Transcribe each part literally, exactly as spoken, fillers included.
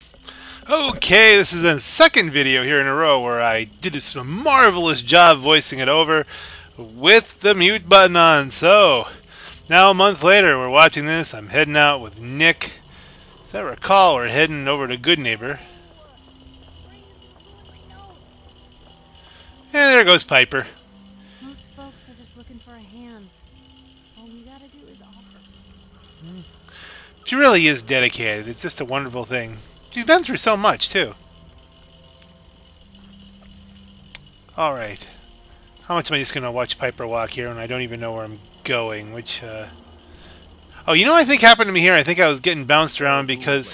Okay, this is the second video here in a row where I did this marvelous job voicing it over with the mute button on. So, now a month later, we're watching this. I'm heading out with Nick. As I recall, we're heading over to Good Neighbor. And there goes Piper. Most folks are just looking for a hand. All we gotta do is offer. She really is dedicated. It's just a wonderful thing. She's been through so much, too. Alright. How much am I just going to watch Piper walk here when I don't even know where I'm going? Which, uh... Oh, you know what I think happened to me here? I think I was getting bounced around because...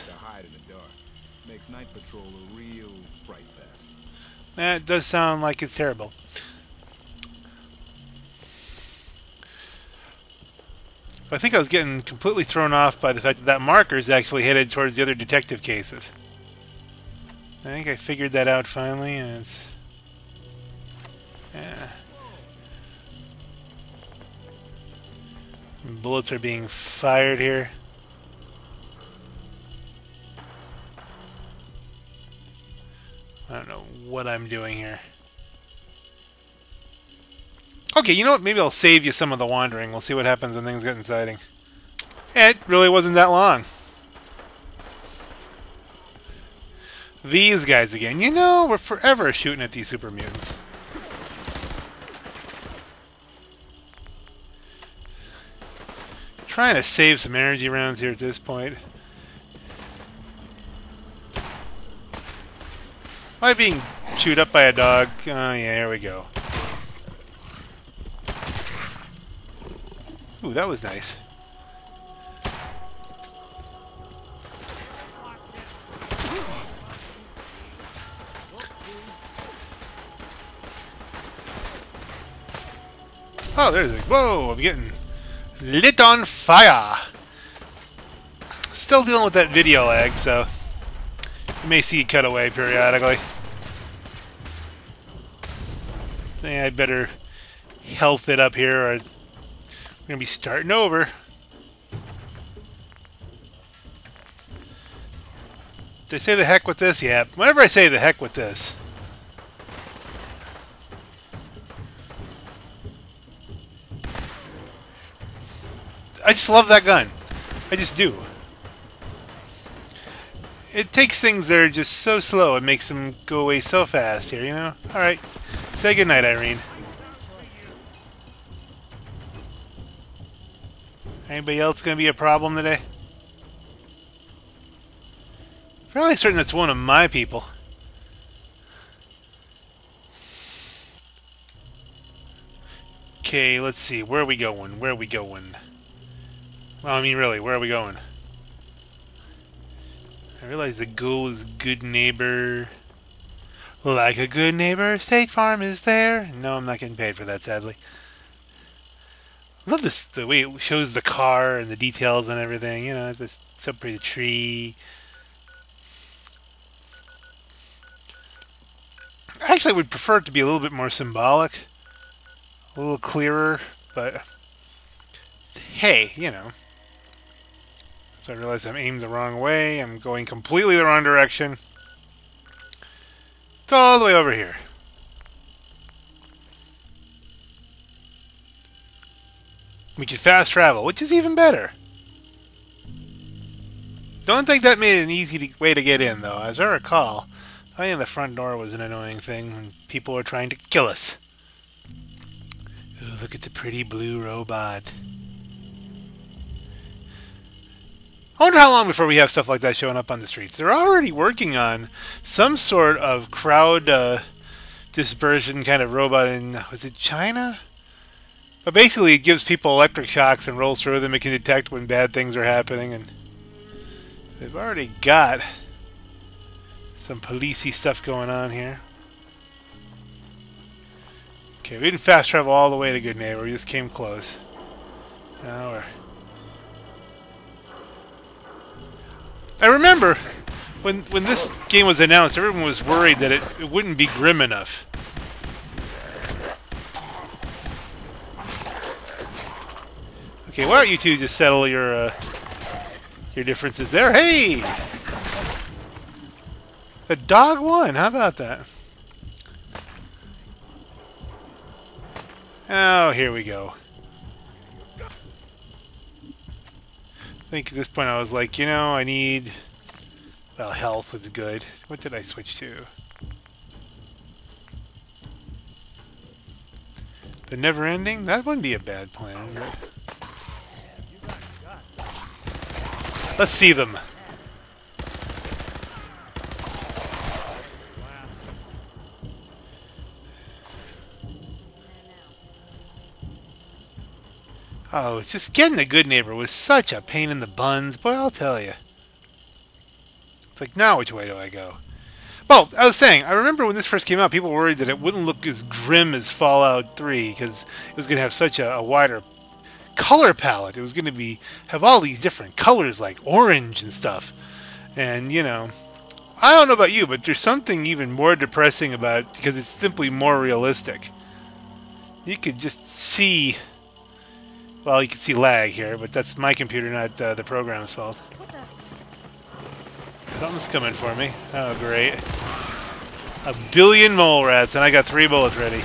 That does sound like it's terrible. I think I was getting completely thrown off by the fact that that marker is actually headed towards the other detective cases. I think I figured that out finally, and it's... Yeah. Bullets are being fired here. I don't know what I'm doing here. Okay, you know what? Maybe I'll save you some of the wandering. We'll see what happens when things get exciting. It really wasn't that long. These guys again. You know, we're forever shooting at these super mutants. Trying to save some energy rounds here at this point. Am I being chewed up by a dog? Oh yeah, here we go. Ooh, that was nice. Oh, there's a... Whoa, I'm getting lit on fire. Still dealing with that video lag, so you may see it cut away periodically. I think I'd better health it up here, or I'm going to be starting over. Did I say the heck with this? Yeah, whenever I say the heck with this. I just love that gun. I just do. It takes things that are just so slow, it makes them go away so fast here, you know? Alright. Say goodnight, Irene. Anybody else going to be a problem today? Fairly certain that's one of my people. Okay, let's see. Where are we going? Where are we going? Well, I mean, really, where are we going? I realize the goal is Good Neighbor. Like a good neighbor, State Farm is there. No, I'm not getting paid for that, sadly. I love this, the way it shows the car and the details and everything. You know, it's this so pretty tree. Actually, I would prefer it to be a little bit more symbolic. A little clearer, but hey, you know. So I realize I'm aimed the wrong way. I'm going completely the wrong direction. It's all the way over here. We could fast travel, which is even better. Don't think that made it an easy way to get in, though. As I recall, I think the front door was an annoying thing when people were trying to kill us. Ooh, look at the pretty blue robot. I wonder how long before we have stuff like that showing up on the streets. They're already working on some sort of crowd uh, dispersion kind of robot in, was it China? But basically it gives people electric shocks and rolls through them. It can detect when bad things are happening. And they've already got some policey stuff going on here. Okay, we didn't fast travel all the way to Good Neighbor. We just came close. Now we're... I remember when when this game was announced, everyone was worried that it, it wouldn't be grim enough. Okay, why don't you two just settle your uh, your differences there? Hey! The dog won. How about that? Oh, here we go. I think at this point I was like, you know, I need... Well, health was good. What did I switch to? The never ending? That wouldn't be a bad plan. But... Let's see them. Oh, it's just getting a good neighbor was such a pain in the buns. Boy, I'll tell you. It's like, now which way do I go? Well, I was saying, I remember when this first came out, people were worried that it wouldn't look as grim as Fallout three because it was going to have such a, a wider color palette. It was going to be have all these different colors like orange and stuff. And, you know, I don't know about you, but there's something even more depressing about it because it's simply more realistic. You could just see... Well, you can see lag here, but that's my computer, not uh, the program's fault. Something's coming for me. Oh, great. A billion mole rats, and I got three bullets ready.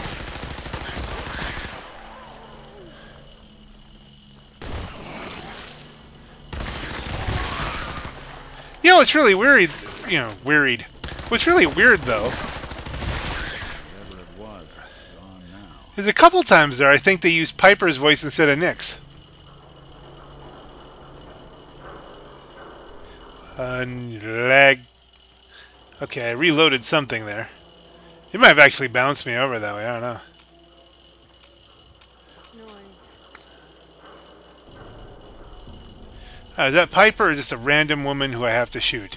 You know, it's really weird. You know, weird. What's really weird, though, is a couple times there, I think they used Piper's voice instead of Nick's. Unlag. Okay, I reloaded something there. It might have actually bounced me over that way, I don't know. Oh, is that Piper or just a random woman who I have to shoot?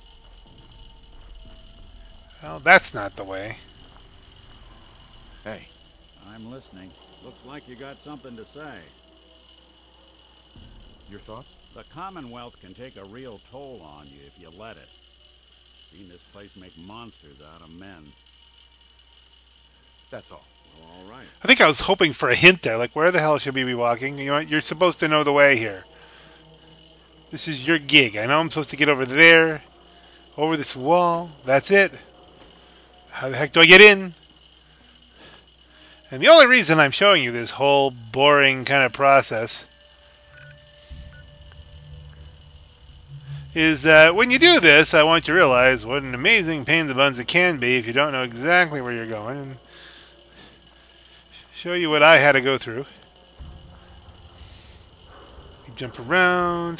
Well, that's not the way. Hey. I'm listening. Looks like you got something to say. Your thoughts? The Commonwealth can take a real toll on you if you let it. Seen this place make monsters out of men. That's all. Well, all right. I think I was hoping for a hint there, like where the hell should we be walking? You know, you're supposed to know the way here. This is your gig. I know I'm supposed to get over there, over this wall. That's it. How the heck do I get in? And the only reason I'm showing you this whole boring kind of process is that when you do this, I want you to realize what an amazing pain in the buns it can be if you don't know exactly where you're going, and show you what I had to go through. You jump around.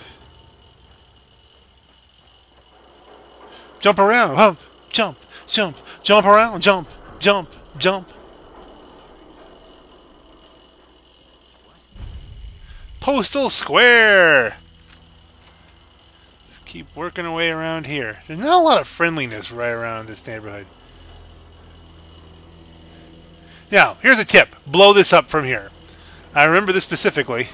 Jump around. Jump, jump, jump, jump around, jump, jump, jump. Postal Square! Let's keep working our way around here. There's not a lot of friendliness right around this neighborhood. Now, here's a tip. Blow this up from here. I remember this specifically.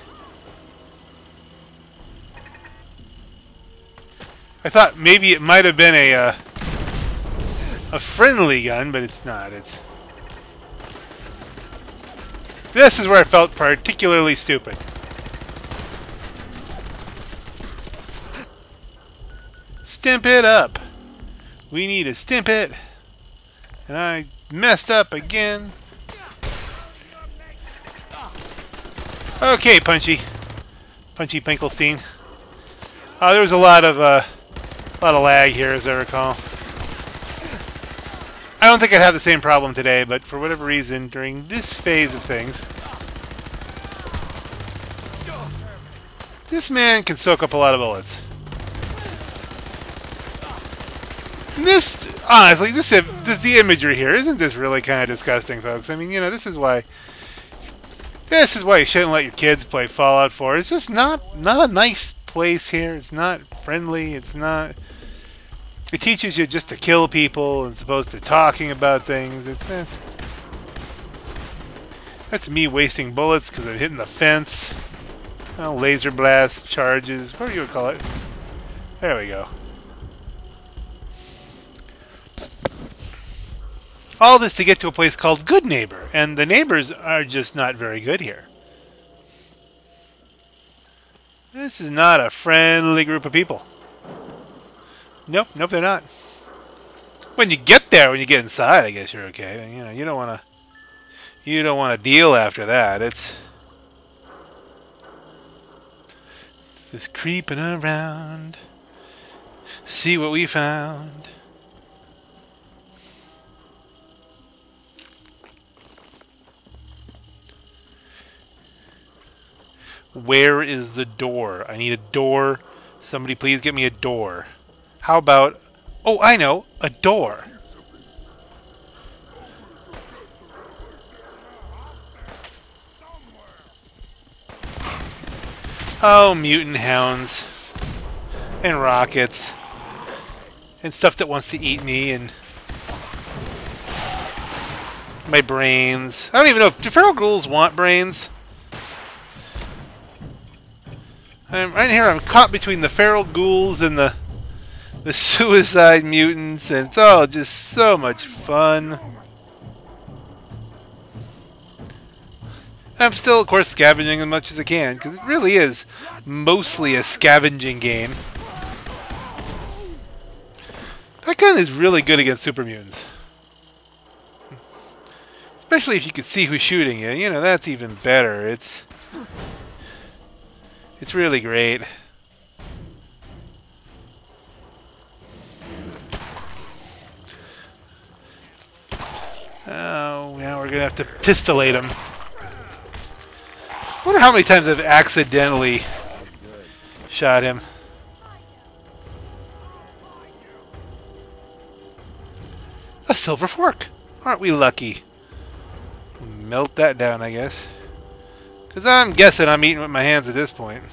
I thought maybe it might have been a, uh, a friendly gun, but it's not. It's... This is where I felt particularly stupid. Stimp it up. We need to stimp it. And I messed up again. Okay, Punchy. Punchy Pinkelstein. Uh, there was a lot of uh, a lot of lag here, as I recall. I don't think I'd have the same problem today, but for whatever reason, during this phase of things, this man can soak up a lot of bullets. This, honestly, this, this the imagery here, isn't this really kind of disgusting, folks? I mean, you know, this is why, this is why you shouldn't let your kids play Fallout four. It's just not, not a nice place here. It's not friendly. It's not, it teaches you just to kill people as opposed to talking about things. It's, eh, that's me wasting bullets because I'm hitting the fence. Oh, laser blast charges, whatever you would call it. There we go. All this to get to a place called Good Neighbor, and the neighbors are just not very good here. This is not a friendly group of people. Nope, nope, they're not. When you get there, when you get inside, I guess you're okay. You know, you don't want to. You don't want to deal after that. It's, it's just creeping around. See what we found. Where is the door? I need a door. Somebody please get me a door. How about... Oh, I know. A door. Oh, mutant hounds. And rockets. And stuff that wants to eat me and... my brains. I don't even know if... Do feral ghouls want brains? I'm right here. I'm caught between the feral ghouls and the the suicide mutants, and it's all just so much fun. I'm still, of course, scavenging as much as I can because it really is mostly a scavenging game. That gun is really good against super mutants, especially if you can see who's shooting you. You know, that's even better. It's It's really great. Oh, now we're gonna have to pistolate him. I wonder how many times I've accidentally shot him. A silver fork! Aren't we lucky? Melt that down, I guess. Because I'm guessing I'm eating with my hands at this point.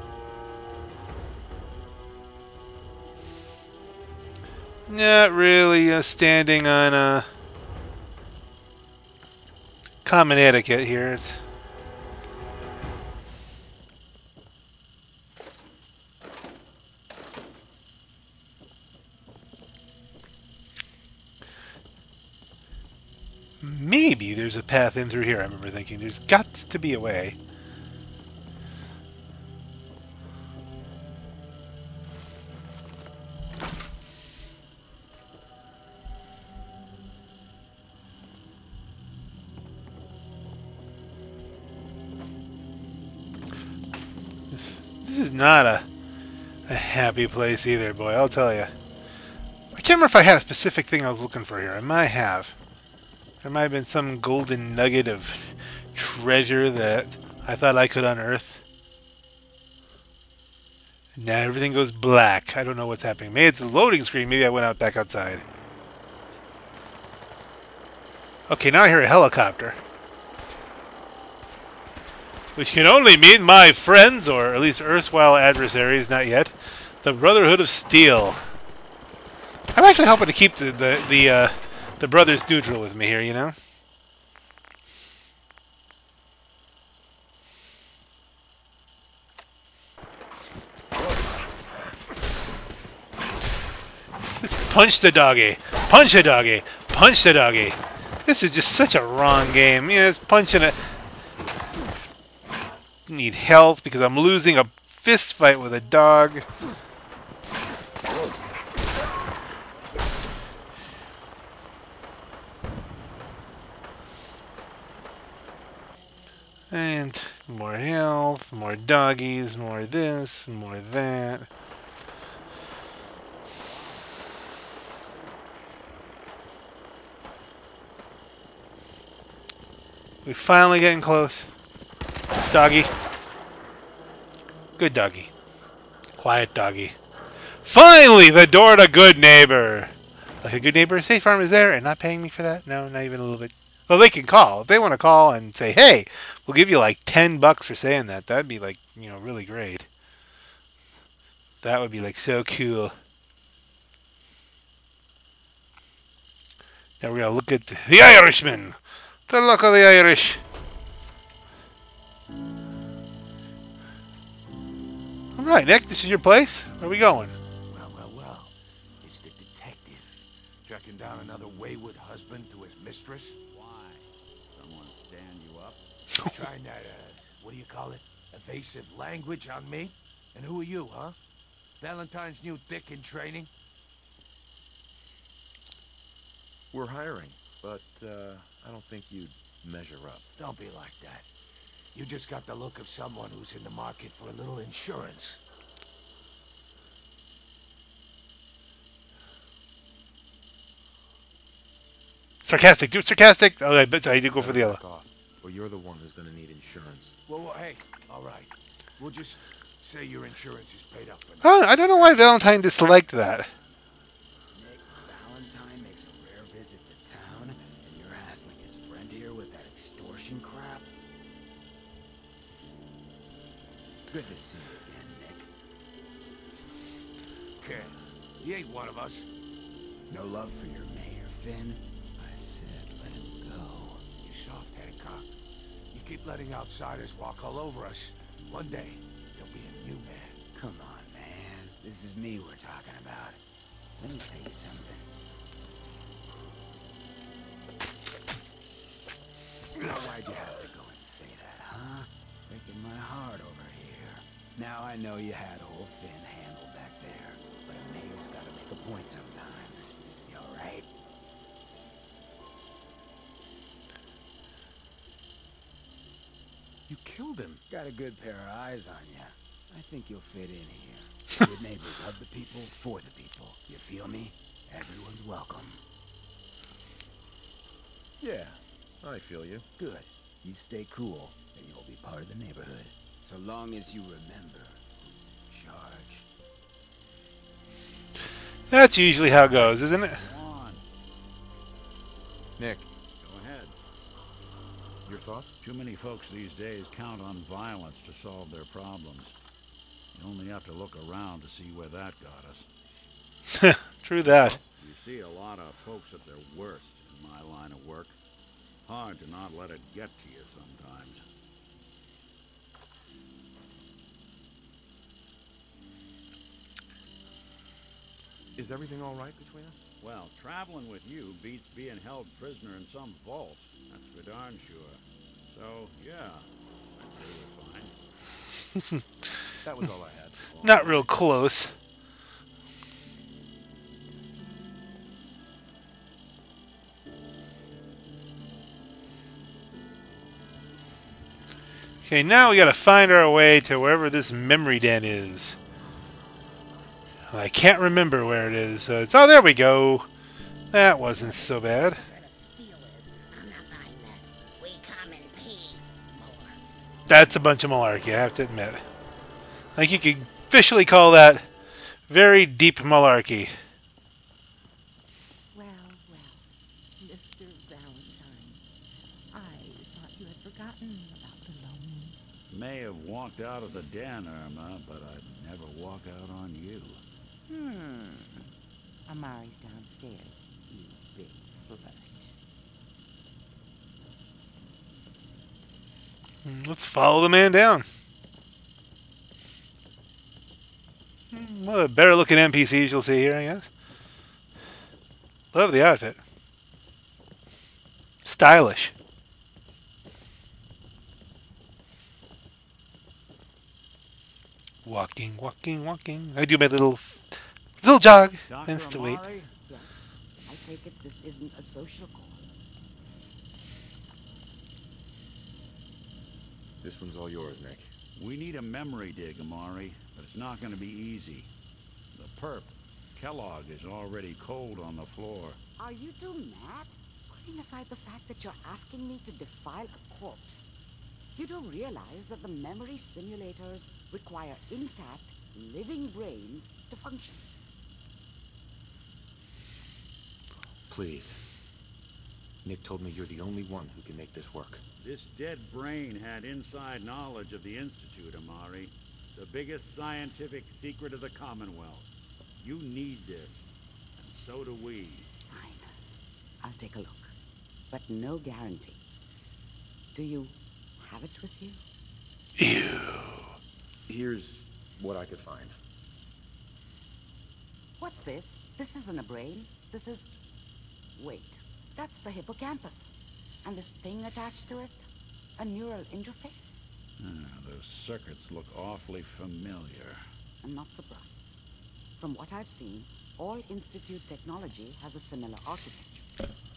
Not really uh, standing on uh, common etiquette here. It's maybe there's a path in through here. I remember thinking there's got to be a way. This, this is not a, a happy place either, boy, I'll tell you. I can't remember if I had a specific thing I was looking for here. I might have. There might have been some golden nugget of treasure that I thought I could unearth. Now everything goes black. I don't know what's happening. Maybe it's a loading screen. Maybe I went out back outside. Okay, now I hear a helicopter. Which can only mean my friends, or at least erstwhile adversaries, not yet. The Brotherhood of Steel. I'm actually hoping to keep the, the, the, uh... the brothers neutral with me here, you know? Just punch the doggy. Punch the doggy. Punch the doggy. This is just such a wrong game. Yeah, it's punching it. Need health because I'm losing a fist fight with a dog. And more health, more doggies, more this, more that. We're finally getting close. Doggy. Good doggy. Quiet doggy. Finally, the door to Good Neighbor. Like a Good Neighbor Safe Farm is there and not paying me for that? No, not even a little bit. Well, they can call. If they want to call and say, hey, we'll give you like ten bucks for saying that, that'd be like, you know, really great. That would be like so cool. Now we're going to look at the Irishman. The luck of the Irish. All right, Nick, this is your place. Where are we going? Well, well, well. It's the detective. Tracking down another wayward husband to his mistress. Why? Someone stand you up? Trying that, uh, what do you call it? Evasive language on me? And who are you, huh? Valentine's new dick in training? We're hiring, but uh, I don't think you'd measure up. Don't be like that. You just got the look of someone who's in the market for a little insurance. Sarcastic. Do sarcastic. Oh, I bet I did go for the Better other. back off, or you're the one who's gonna need insurance. Well, well, hey, all right. We'll just say your insurance is paid up for now. Oh, I don't know why Valentine disliked that. Nick Valentine makes a rare visit to town, and you're hassling his friend here with that extortion crap? Good to see you again, Nick. Okay, he ain't one of us. No love for your mayor, Finn? I said let him go. You soft, Hancock. You keep letting outsiders walk all over us. One day, you'll be a new man. Come on, man. This is me we're talking about. Let me tell you something. Now, why'd you have to go and say that, huh? Breaking my heart over here. Now I know you had old Finn handled back there, but a mayor's gotta make a point sometimes. You alright? You killed him. Got a good pair of eyes on you. I think you'll fit in here. Good neighbors of the people, for the people. You feel me? Everyone's welcome. Yeah, I feel you. Good. You stay cool, and you'll be part of the neighborhood. So long as you remember who's in charge. That's usually how it goes, isn't it? Go on. Nick, Go ahead. your thoughts? Too many folks these days count on violence to solve their problems. You only have to look around to see where that got us. True that. You see a lot of folks at their worst in my line of work. Hard to not let it get to you sometimes. Is everything all right between us? Well, traveling with you beats being held prisoner in some vault. That's for darn sure. So, yeah, I'd say we're fine. That was all I had. Not real close. Okay, now we gotta find our way to wherever this memory den is. I can't remember where it is, so it's... Oh, there we go! That wasn't so bad. That's a bunch of malarkey, I have to admit. Like, you could officially call that very deep malarkey. Well, well, Mister Valentine. I thought you had forgotten about the lonely. May have walked out of the den, Irma, but I'd never walk out on you. Hmm. Amari's downstairs, you big flirt. Let's follow the man down. One of the better looking N P Cs you'll see here, I guess. Love the outfit. Stylish. Walking, walking, walking. I do my little little jog. Doctor And to wait. Amari? Yes. I take it this isn't a social call. This one's all yours, Nick. We need a memory dig, Amari, but it's not going to be easy. The perp, Kellogg, is already cold on the floor. Are you two mad? Putting aside the fact that you're asking me to defile a corpse, you don't realize that the memory simulators require intact, living brains to function. Please. Nick told me you're the only one who can make this work. This dead brain had inside knowledge of the Institute, Amari. The biggest scientific secret of the Commonwealth. You need this, and so do we. Fine. I'll take a look. But no guarantees. Do you have it with you? Ew. Here's what I could find. What's this? This isn't a brain. This is... Wait. That's the hippocampus. And this thing attached to it? A neural interface? Ah, those circuits look awfully familiar. I'm not surprised. From what I've seen, all Institute technology has a similar architecture.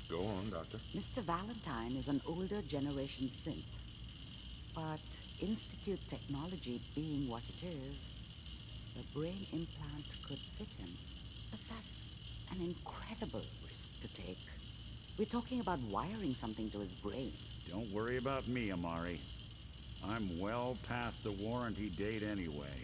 Go on, Doctor. Mister Valentine is an older generation synth. But Institute technology being what it is, the brain implant could fit him. But that's an incredible risk to take. We're talking about wiring something to his brain. Don't worry about me, Amari. I'm well past the warranty date anyway.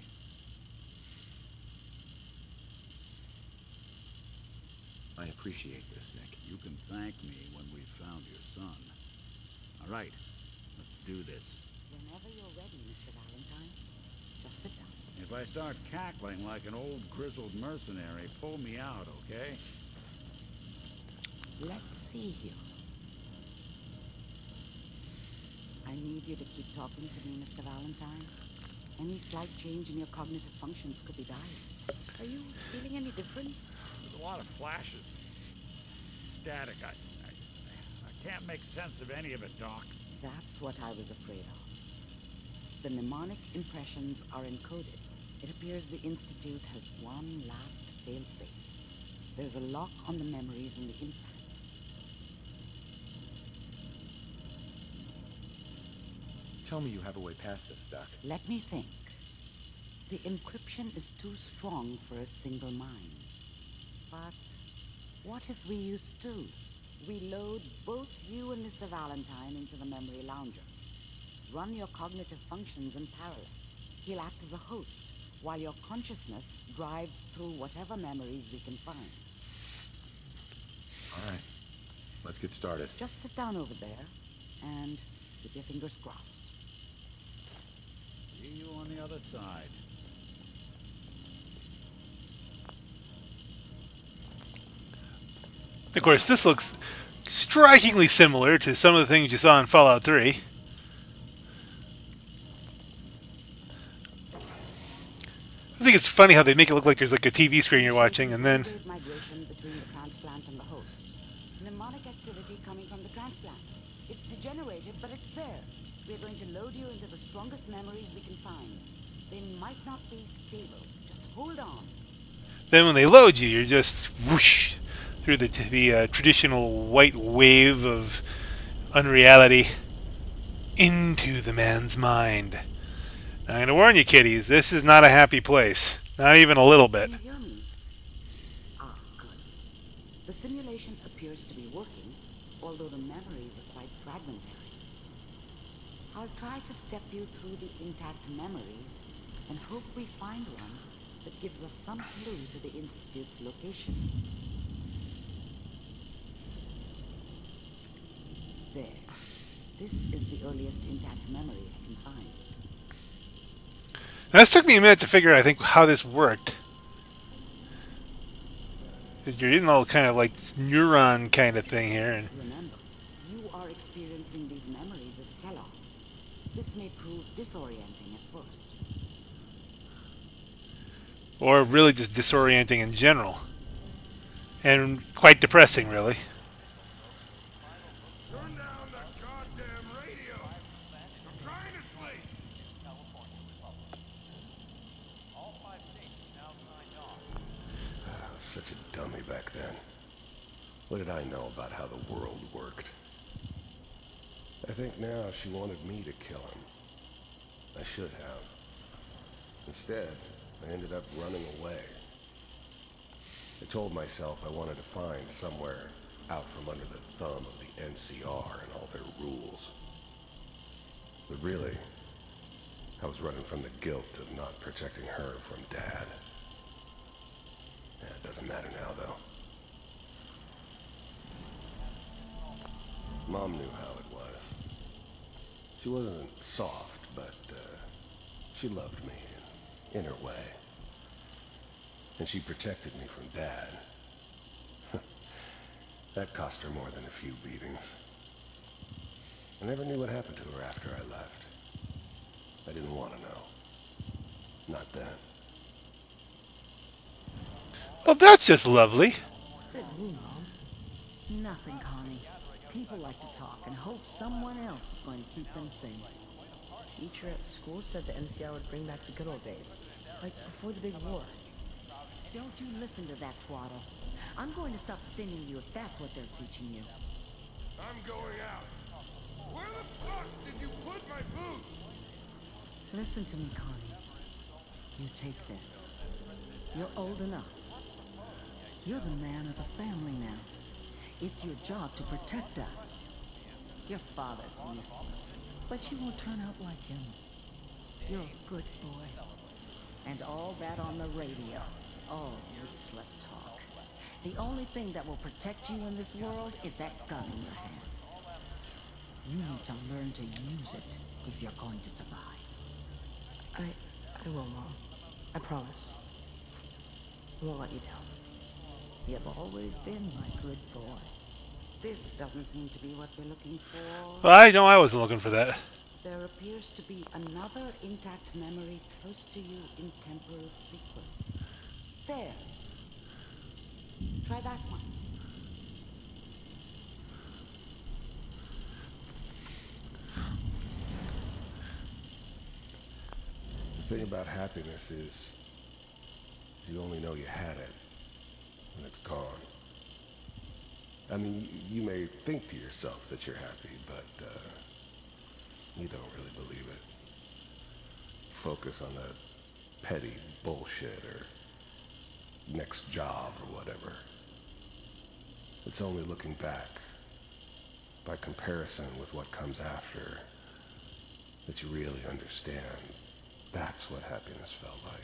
I appreciate this, Nick. You can thank me when we've found your son. All right, let's do this. Whenever you're ready, Mister Valentine, just sit down. If I start cackling like an old grizzled mercenary, pull me out, okay? Let's see here. I need you to keep talking to me, Mister Valentine. Any slight change in your cognitive functions could be dire. Are you feeling any different? There's a lot of flashes. Static. I, I, I can't make sense of any of it, Doc. That's what I was afraid of. The mnemonic impressions are encoded. It appears the Institute has one last failsafe. There's a lock on the memories in the implant. Tell me you have a way past this, Doc. Let me think. The encryption is too strong for a single mind. But what if we use two? We load both you and Mister Valentine into the memory loungers. Run your cognitive functions in parallel. He'll act as a host, while your consciousness drives through whatever memories we can find. All right. Let's get started. Just sit down over there and keep your fingers crossed. See you on the other side. Of course, this looks strikingly similar to some of the things you saw in Fallout three. I think it's funny how they make it look like there's like a T V screen you're watching, and then Migration between the transplant and the host. Mnemonic activity coming from the transplant. It's degenerated, but it's there. We're going to load you into the strongest memories we can find. They might not be stable. Just hold on. then when they load you, you're just whoosh through the the uh, traditional white wave of unreality into the man's mind. I'm going to warn you, kiddies, this is not a happy place. Not even a little bit. Can you hear me? Ah, good. The simulation appears to be working, although the memories are quite fragmentary. I'll try to step you through the intact memories and hope we find one that gives us some clue to the Institute's location. There. This is the earliest intact memory I can find. Now, this took me a minute to figure out, I think, how this worked. You're in all kind of like neuron kind of thing here. And Remember, you are experiencing these memories as Kellogg. This may prove disorienting at first. or really just disorienting in general. And quite depressing, really. Turn down that goddamn radio. I'm trying to sleep. I was such a dummy back then. What did I know about how the world worked? I think now she wanted me to kill him. I should have. Instead, I ended up running away. I told myself I wanted to find somewhere out from under the thumb of the N C R and all their rules. But really, I was running from the guilt of not protecting her from Dad. Yeah, it doesn't matter now, though. Mom knew how it was. She wasn't soft, but uh, she loved me in, in her way. And she protected me from Dad. That cost her more than a few beatings. I never knew what happened to her after I left. I didn't want to know. Not then. Well, that's just lovely. Did you, Mom? Nothing, Connie. People like to talk and hope someone else is going to keep them safe. Teacher at school said the N C R would bring back the good old days, like before the big war. Don't you listen to that twaddle. I'm going to stop singing you if that's what they're teaching you. I'm going out. Where the fuck did you put my boots? Listen to me, Connie. You take this. You're old enough. You're the man of the family now. It's your job to protect us. Your father's useless, but you won't turn out like him. You're a good boy. And all that on the radio. Oh, useless talk. The only thing that will protect you in this world is that gun in your hands. You need to learn to use it if you're going to survive. I... I will, Mom. I promise. I won't let you down. You've always been my good boy. This doesn't seem to be what we're looking for. Well, I know I wasn't looking for that. There appears to be another intact memory close to you in temporal sequence. There. Try that one. The thing about happiness is you only know you had it when it's gone. I mean, you, you may think to yourself that you're happy, but uh, you don't really believe it. Focus on that petty bullshit or next job or whatever. It's only looking back, by comparison with what comes after, that you really understand. That's what happiness felt like.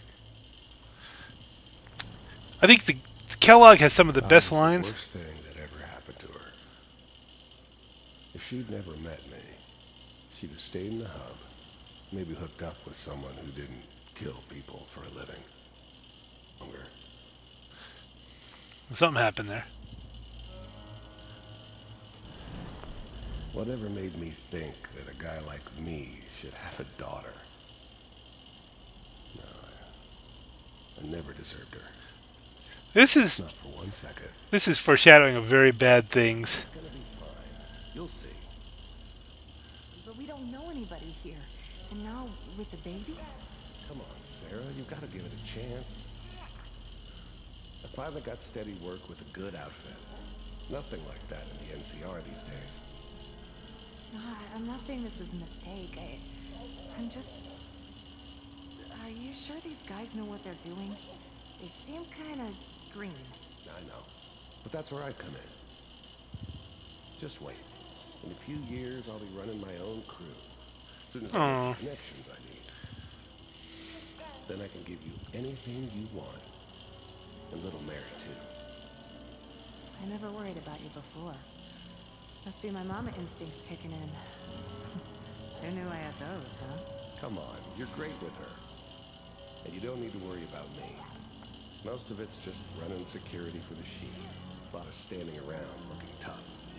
I think the Kellogg has some of the That best was lines. The worst thing that ever happened to her. If she'd never met me, she'd have stayed in the hub, maybe hooked up with someone who didn't kill people for a living. Longer. Something happened there. Whatever made me think that a guy like me should have a daughter? No, I, I never deserved her. This is Not for one second. this is foreshadowing of very bad things. It's gonna be fine. You'll see. But we don't know anybody here. And now, with the baby? Come on, Sarah. You've got to give it a chance. I finally got steady work with a good outfit. Nothing like that in the N C R these days. No, I- I'm not saying this was a mistake. I... I'm just... Are you sure these guys know what they're doing? They seem kind of green. I know. But that's where I come in. Just wait. In a few years, I'll be running my own crew. As soon as I Aw. get the connections I need. Then I can give you anything you want. And little Mary, too. I never worried about you before. Must be my mama instincts kicking in. Who knew I had those, huh? Come on, you're great with her. And you don't need to worry about me. Most of it's just running security for the sheep. A lot of standing around looking tough.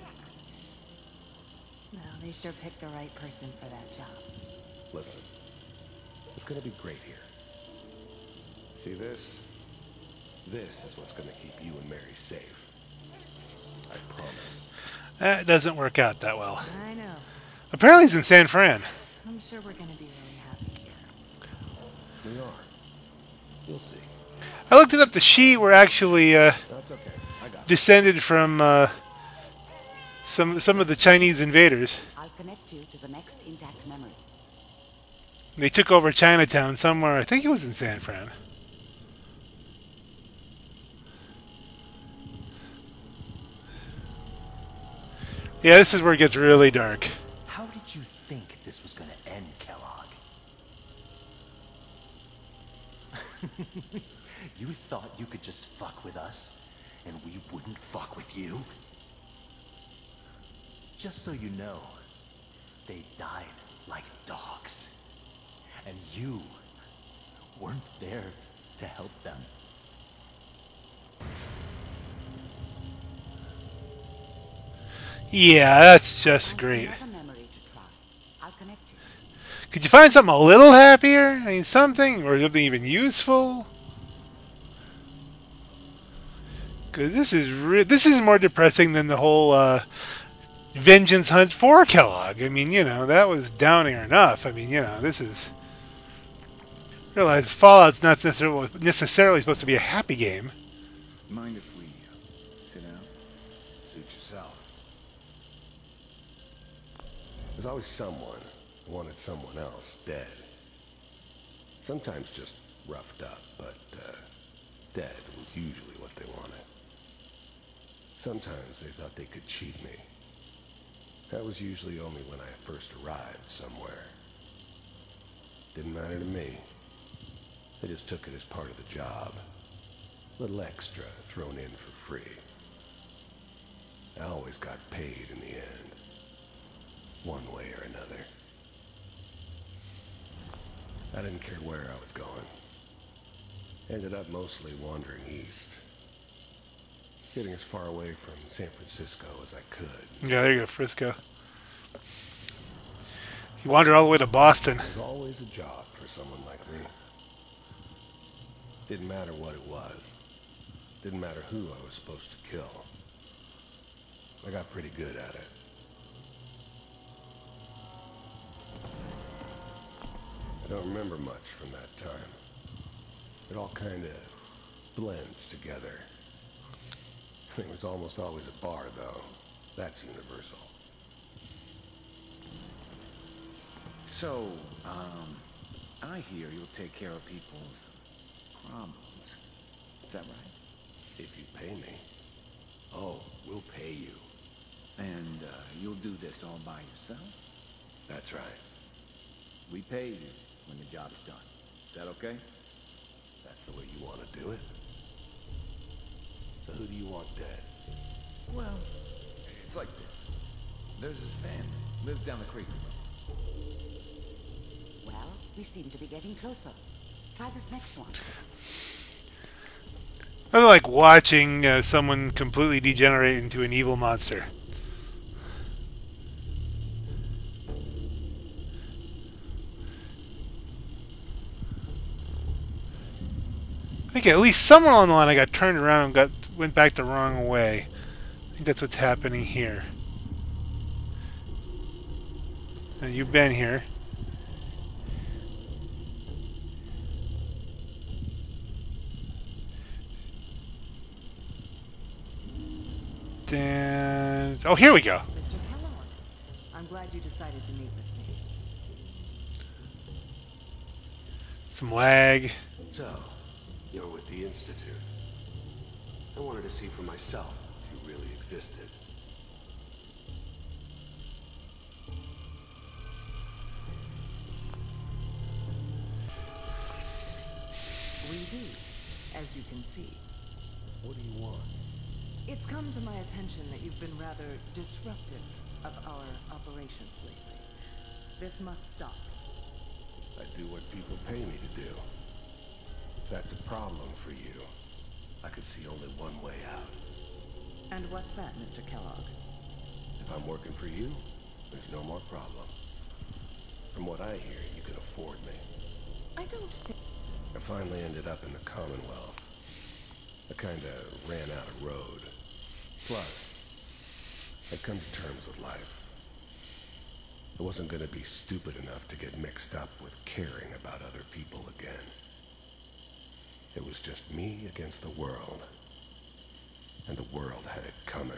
No, they sure picked the right person for that job. Listen, it's gonna be great here. See this? This is what's gonna keep you and Mary safe. I promise. That doesn't work out that well. I know. Apparently he's in San Fran. I'm sure we're gonna be really happy here. We are. You'll see. I looked it up. The Shi were actually uh, That's okay. I got it. descended from uh, some some of the Chinese invaders. I'll connect you to the next intact memory. They took over Chinatown somewhere. I think it was in San Fran. Yeah, this is where it gets really dark. How did you think this was going to end, Kellogg? You thought you could just fuck with us, and we wouldn't fuck with you? Just so you know, they died like dogs. And you weren't there to help them. Yeah, that's just great. Another memory to try. I'll connect you. Could you find something a little happier? I mean, something, or something even useful? Cause this is re this is more depressing than the whole uh, vengeance hunt for Kellogg. I mean, you know, that was downing enough. I mean, you know, this is. Realize Fallout's not necessarily necessarily supposed to be a happy game. Mind if we uh, sit down? Suit yourself. There's always someone who wanted someone else dead. Sometimes just roughed up, but uh, dead was usually what they wanted. Sometimes they thought they could cheat me. That was usually only when I first arrived somewhere. Didn't matter to me. They just took it as part of the job. A little extra thrown in for free. I always got paid in the end. One way or another. I didn't care where I was going. Ended up mostly wandering east. Getting as far away from San Francisco as I could. Yeah, there you go, Frisco. You wandered all the way to Boston. There's always a job for someone like me. Didn't matter what it was. Didn't matter who I was supposed to kill. I got pretty good at it. I don't remember much from that time. It all kind of blends together. It was almost always a bar, though. That's universal. So, um, I hear you'll take care of people's problems. Is that right? If you pay me. Oh, we'll pay you. And, uh, you'll do this all by yourself? That's right. We pay you when the job is done. Is that okay? That's the way you want to do it. So who do you want dead? Well, it's like this. There's his family. Lives down the creek from us. Well, we seem to be getting closer. Try this next one. I like watching uh, someone completely degenerate into an evil monster. I think at least somewhere along the line I got turned around and got went back the wrong way. I think that's what's happening here. Now, you've been here. And oh, here we go. Mister Kellogg, I'm glad you decided to meet with me. Some lag. So, you're with the Institute. I wanted to see for myself if you really existed. We do, as you can see. What do you want? It's come to my attention that you've been rather disruptive of our operations lately. This must stop. I do what people pay me to do. If that's a problem for you, I could see only one way out. And what's that, Mister Kellogg? If I'm working for you, there's no more problem. From what I hear, you can afford me. I don't think... I finally ended up in the Commonwealth. I kinda ran out of road. Plus, I'd come to terms with life. I wasn't gonna be stupid enough to get mixed up with caring about other people again. It was just me against the world. And the world had it coming.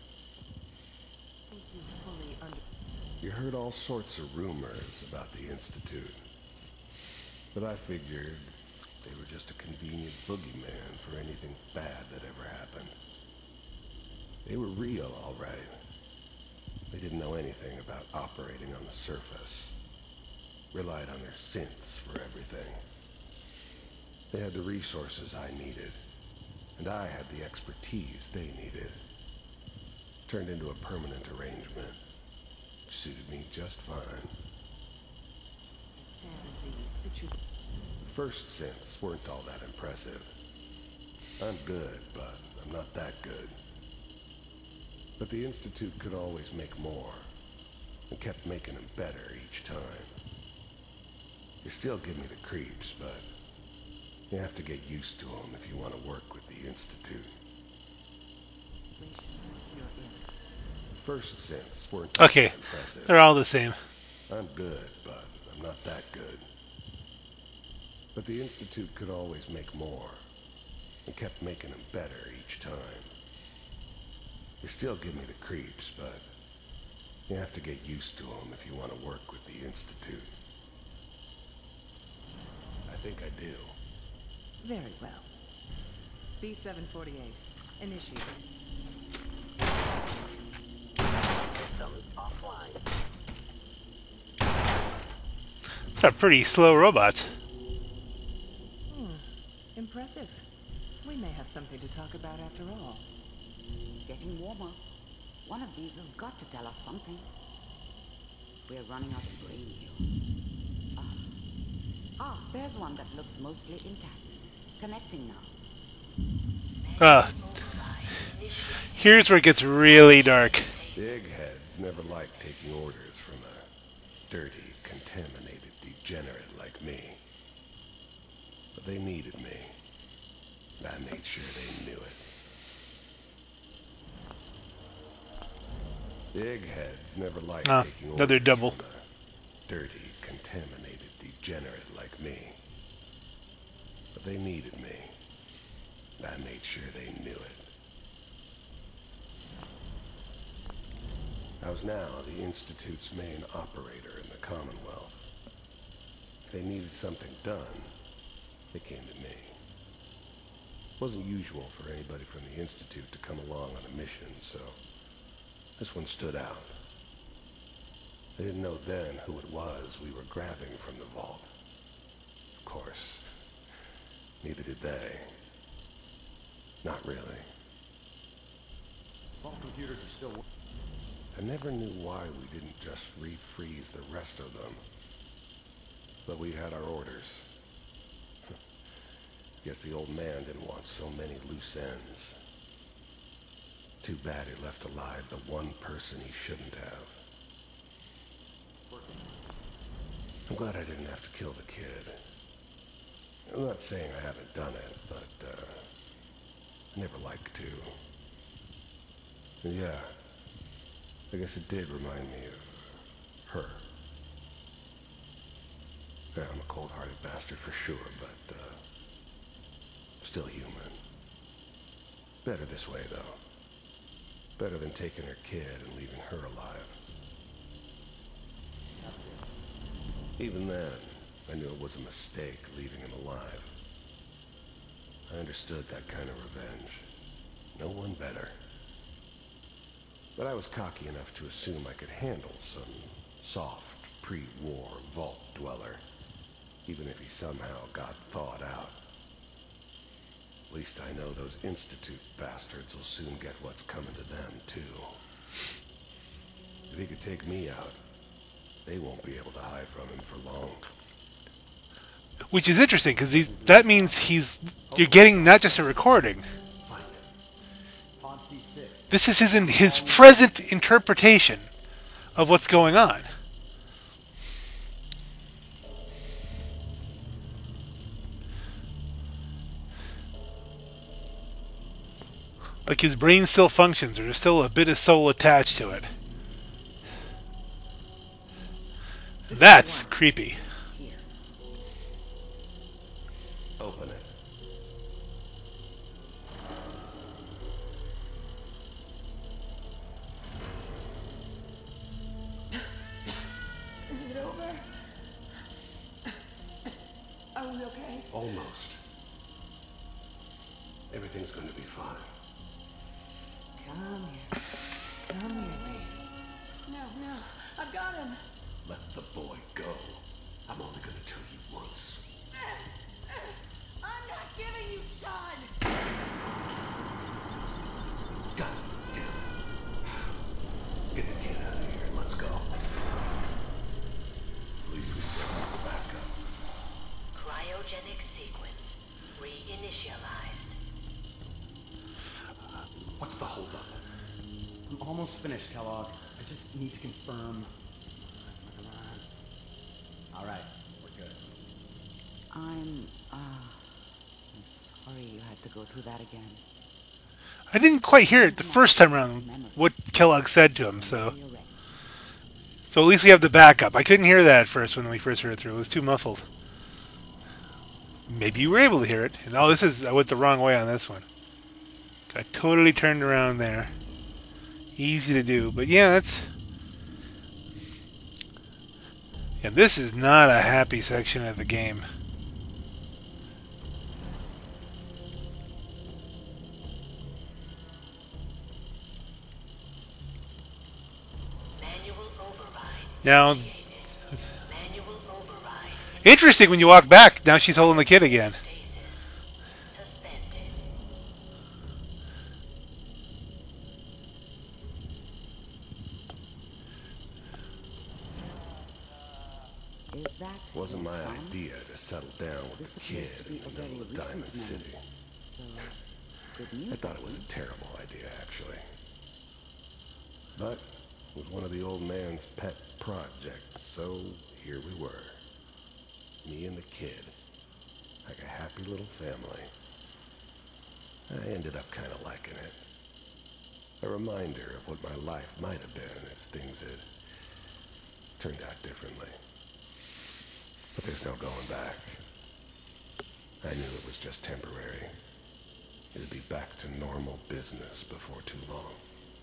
I think you fully under... You heard all sorts of rumors about the Institute. But I figured they were just a convenient boogeyman for anything bad that ever happened. They were real, all right. They didn't know anything about operating on the surface. Relied on their synths for everything. They had the resources I needed, and I had the expertise they needed. Turned into a permanent arrangement. Suited me just fine. Understand the situation. The first synths weren't all that impressive. I'm good, but I'm not that good. But the Institute could always make more, and kept making them better each time. They still give me the creeps, but you have to get used to them if you want to work with the Institute. You're in. The first synths weren't all Okay, that impressive. they're all the same. I'm good, but I'm not that good. But the Institute could always make more, and kept making them better each time. They still give me the creeps, but You have to get used to them if you want to work with the Institute. I think I do. Very well. B seven forty-eight. Initiate. Systems offline. They're pretty slow robots. Hmm. Impressive. We may have something to talk about after all. Getting warmer. One of these has got to tell us something. We're running out of brain here. Ah, ah there's one that looks mostly intact. Connecting now. Uh, here's where it gets really dark. The eggheads never liked taking orders from a dirty, contaminated degenerate like me. But they needed me. And I made sure they knew it. The eggheads never liked Ah, taking another orders double. from a dirty, contaminated degenerate like me. But they needed me. And I made sure they knew it. I was now the Institute's main operator in the Commonwealth. If they needed something done, they came to me. It wasn't usual for anybody from the Institute to come along on a mission, so this one stood out. I didn't know then who it was we were grabbing from the vault. Of course, neither did they. Not really. All computers are still working. I never knew why we didn't just refreeze the rest of them. But we had our orders. Guess the old man didn't want so many loose ends. Too bad he left alive the one person he shouldn't have. I'm glad I didn't have to kill the kid. I'm not saying I haven't done it, but, uh, I never like to. And yeah, I guess it did remind me of her. Yeah, I'm a cold-hearted bastard for sure, but, uh, still human. Better this way, though. Better than taking her kid and leaving her alive. That's good. Even then, I knew it was a mistake leaving him alive. I understood that kind of revenge. No one better. But I was cocky enough to assume I could handle some soft, pre-war vault dweller, even if he somehow got thawed out. At least I know those Institute bastards will soon get what's coming to them, too. If he could take me out, they won't be able to hide from him for long. Which is interesting, because that means he's you're getting not just a recording. This is his, his present interpretation of what's going on. Like his brain still functions, or there's still a bit of soul attached to it. That's creepy. Open it. Is it over? Are we okay? Almost. Everything's going to be fine. Come here. Come here, baby. No, no. I've got him. Let the boy go. I'm only going to tell you once. I'm not giving you Sean. God damn it. Get the kid out of here and let's go. At least we still have the backup. Cryogenic sequence reinitialized. What's the holdup? I'm almost finished, Kellogg. I just need to confirm. Come on. All right, we're good. I'm, uh, I'm sorry you had to go through that again. I didn't quite hear it the first time around, what Kellogg said to him, so... You're ready. So at least we have the backup. I couldn't hear that at first when we first heard it through. It was too muffled. Maybe you were able to hear it. And oh, this is... I went the wrong way on this one. Got totally turned around there. Easy to do. But yeah, that's... And this is not a happy section of the game. Manual override. Now, Manual override. interesting when you walk back, now she's holding the kid again. Stasis. Suspended. Is that Wasn't your my son? idea to settle down with This the kid appears to be in a the very middle of recent Diamond memory. City. So, good I news. thought it was a terrible idea, actually. But it was one of the old man's pet projects, so here we were. Me and the kid. Like a happy little family. I ended up kind of liking it. A reminder of what my life might have been if things had turned out differently. But there's no going back. I knew it was just temporary. It'd be back to normal business before too long.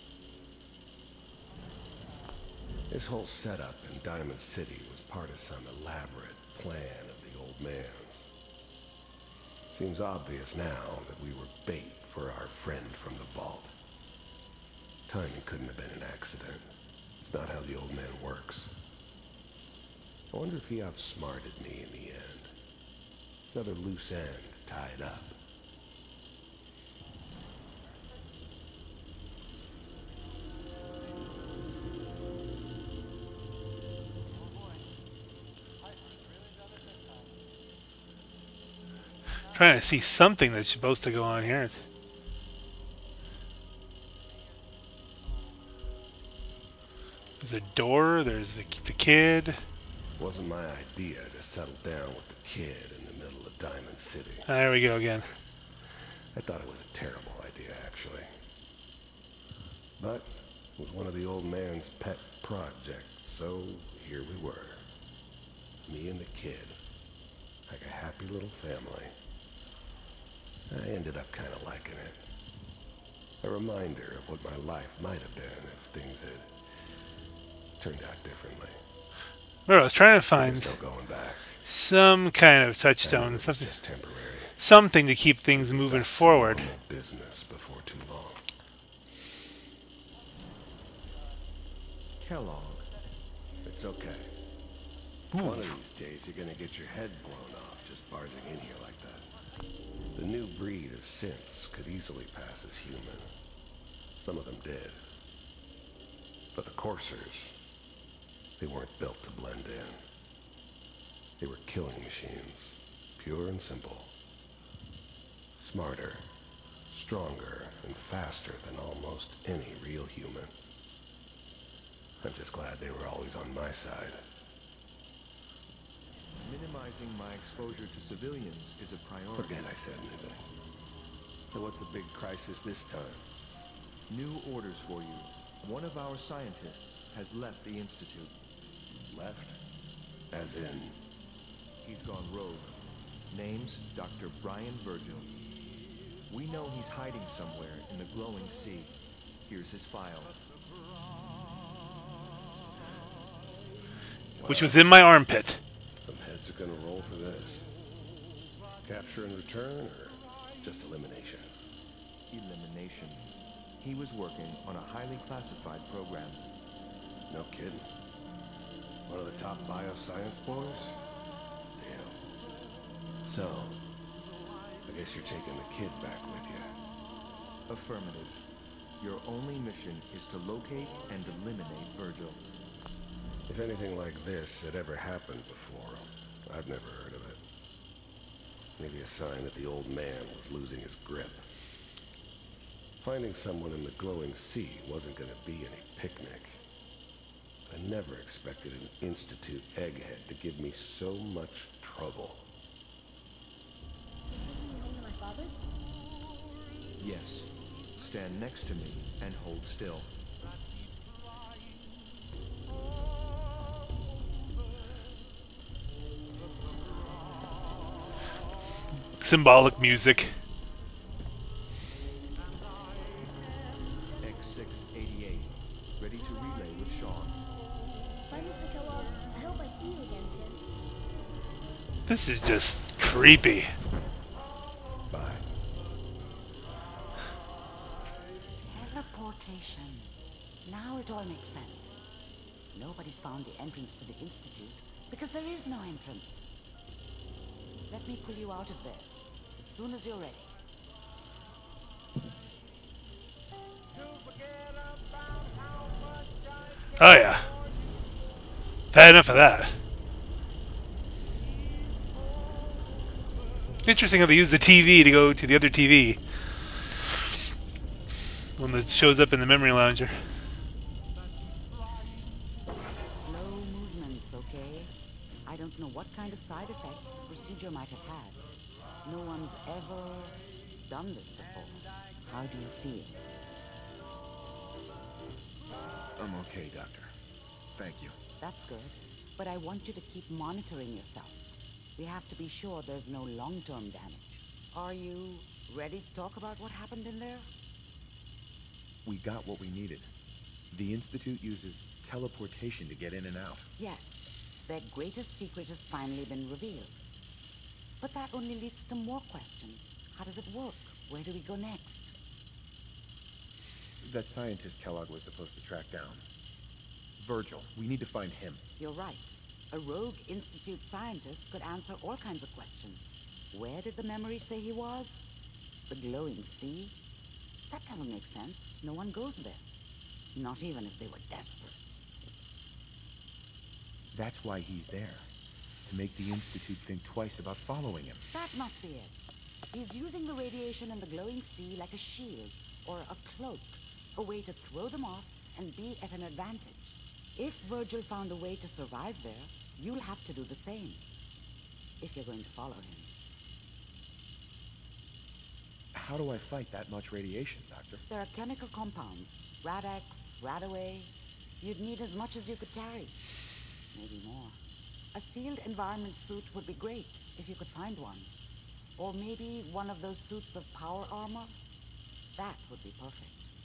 This whole setup in Diamond City was part of some elaborate plan of the old man's. Seems obvious now that we were bait for our friend from the vault. Timing couldn't have been an accident. It's not how the old man works. I wonder if he outsmarted me in the end. Another loose end tied up. Trying to see something that's supposed to go on here. There's a door, there's the, the kid. Wasn't my idea to settle down with the kid in the middle of Diamond City. Ah, there we go again. I thought it was a terrible idea, actually. But it was one of the old man's pet projects, so here we were. Me and the kid. Like a happy little family. I ended up kind of liking it. A reminder of what my life might have been if things had turned out differently. Well, I was trying to find There's no going back. some kind of I knew touchstone, it was something, just temporary. something to keep things moving forward. Normal business before too long. Kellogg. It's okay. One of these days you're gonna get your head blown off just barging in here like that. The new breed of synths could easily pass as human. Some of them did. But the coursers, they weren't built to blend in. They were killing machines, pure and simple. Smarter, stronger, and faster than almost any real human. I'm just glad they were always on my side. Minimizing my exposure to civilians is a priority. Forget I said anything. So what's the big crisis this time? New orders for you. One of our scientists has left the Institute. Left? As in... He's gone rogue. Name's Doctor Brian Virgil. We know he's hiding somewhere in the glowing sea. Here's his file. Which was in my armpit. Some heads are gonna roll for this. Capture and return, or just elimination? Elimination. He was working on a highly classified program. No kidding. One of the top bioscience boys? Damn. So, I guess you're taking the kid back with you. Affirmative. Your only mission is to locate and eliminate Virgil. If anything like this had ever happened before, I've never heard of it. Maybe a sign that the old man was losing his grip. Finding someone in the glowing sea wasn't going to be any picnic. I never expected an Institute egghead to give me so much trouble. My father? Yes. Stand next to me and hold still. Symbolic music. X six eighty-eight. Ready to relay with Sean. Bye, Mister Kellogg. I hope I see you again soon. This is just creepy. Bye. Teleportation. Now it all makes sense. Nobody's found the entrance to the Institute because there is no entrance. Let me pull you out of there as soon as you're ready. Oh yeah. Bad enough of that. Interesting how they use the T V to go to the other T V. One that shows up in the memory lounger. Slow movements, okay? I don't know what kind of side effects the procedure might have had. No one's ever done this before. How do you feel? I'm okay, Doctor. Thank you. That's good. But I want you to keep monitoring yourself. We have to be sure there's no long-term damage. Are you ready to talk about what happened in there? We got what we needed. The Institute uses teleportation to get in and out. Yes. Their greatest secret has finally been revealed. But that only leads to more questions. How does it work? Where do we go next? That scientist Kellogg was supposed to track down. Virgil, we need to find him. You're right. A rogue Institute scientist could answer all kinds of questions. Where did the memory say he was? The glowing sea? That doesn't make sense. No one goes there. Not even if they were desperate. That's why he's there. To make the Institute think twice about following him. That must be it. He's using the radiation in the glowing sea like a shield or a cloak. A way to throw them off and be at an advantage. If Virgil found a way to survive there, you'll have to do the same. If you're going to follow him. How do I fight that much radiation, Doctor? There are chemical compounds. Rad-X, Radaway. You'd need as much as you could carry. Maybe more. A sealed environment suit would be great, if you could find one. Or maybe one of those suits of power armor. That would be perfect.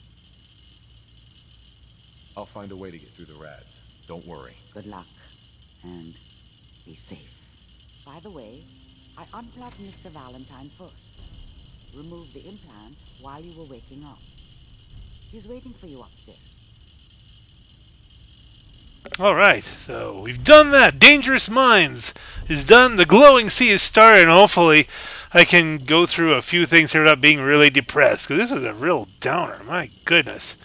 I'll find a way to get through the rads. Don't worry. Good luck. And be safe. By the way, I unplugged Mister Valentine first. Removed the implant while you were waking up. He's waiting for you upstairs. Alright, so we've done that. Dangerous Minds is done. The Glowing Sea is started, and hopefully I can go through a few things here without being really depressed, because this was a real downer. My goodness.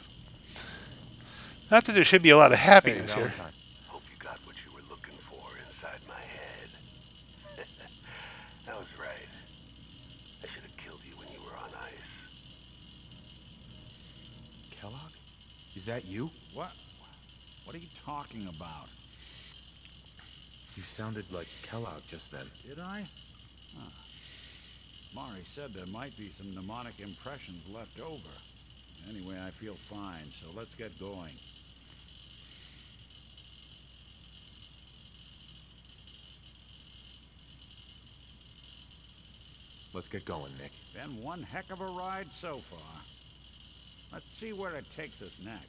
Not that there should be a lot of happiness Hey, here. Hope you got what you were looking for inside my head. I was right. I should have killed you when you were on ice. Kellogg? Is that you? What? What are you talking about? You sounded like Kellogg just then. Did I? Huh. Mari said there might be some mnemonic impressions left over. Anyway, I feel fine, so let's get going. Let's get going, Nick. Been one heck of a ride so far. Let's see where it takes us next.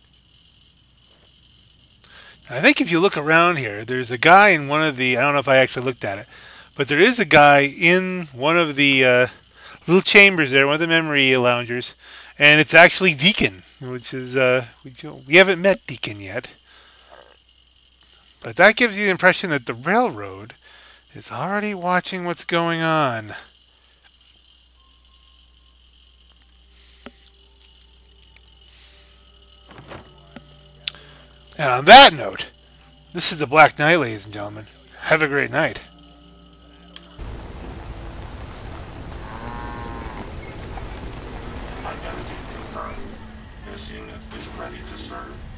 I think if you look around here, there's a guy in one of the, I don't know if I actually looked at it, but there is a guy in one of the uh, little chambers there, one of the memory loungers, and it's actually Deacon, which is, uh, we, we haven't met Deacon yet. But that gives you the impression that the railroad is already watching what's going on. And on that note, this is the Black Knight, ladies and gentlemen. Have a great night. Identity confirmed. This unit is ready to serve.